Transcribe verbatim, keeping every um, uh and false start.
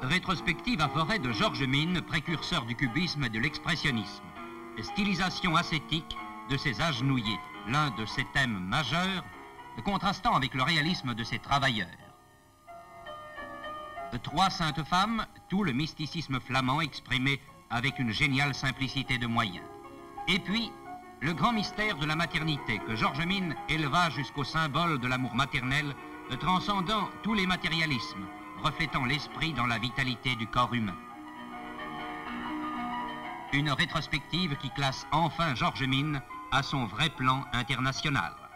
Rétrospective à Forêt de Georges Mine, précurseur du cubisme et de l'expressionnisme. Stylisation ascétique de ses agenouillés, l'un de ses thèmes majeurs, contrastant avec le réalisme de ses travailleurs. Trois saintes femmes, tout le mysticisme flamand exprimé avec une géniale simplicité de moyens. Et puis, le grand mystère de la maternité que Georges Mine éleva jusqu'au symbole de l'amour maternel, transcendant tous les matérialismes, reflétant l'esprit dans la vitalité du corps humain. Une rétrospective qui classe enfin Georges Mine à son vrai plan international.